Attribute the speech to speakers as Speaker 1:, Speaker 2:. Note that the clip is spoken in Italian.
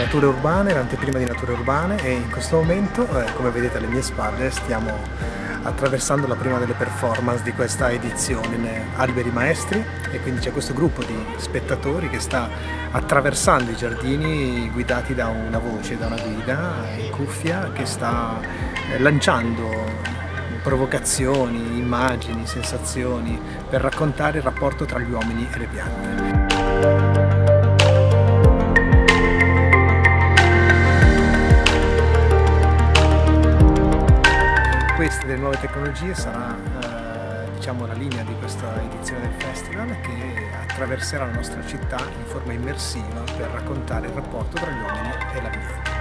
Speaker 1: Nature Urbane, l'anteprima di Nature Urbane, e in questo momento, come vedete alle mie spalle, stiamo attraversando la prima delle performance di questa edizione, Alberi Maestri, e quindi c'è questo gruppo di spettatori che sta attraversando i giardini guidati da una voce, da una guida in cuffia, che sta lanciando provocazioni, immagini, sensazioni per raccontare il rapporto tra gli uomini e le piante. Queste delle nuove tecnologie sarà diciamo, la linea di questa edizione del festival, che attraverserà la nostra città in forma immersiva per raccontare il rapporto tra gli uomini e l'ambiente.